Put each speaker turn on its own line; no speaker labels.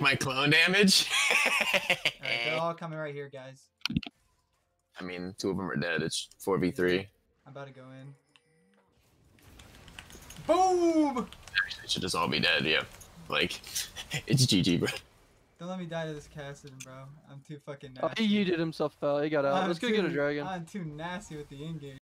My clone damage?
Alright, they're all coming right here, guys.
I mean, 2 of them are dead. It's 4v3.
I'm about to go in. Boom!
Actually, they should just all be dead, yeah. Like, it's GG, bro.
Don't let me die to this Cassidy, bro. I'm too fucking
Oh,
nasty.
he yeeted himself out. He got out. Let's go get a dragon.
I'm too nasty with the in-game.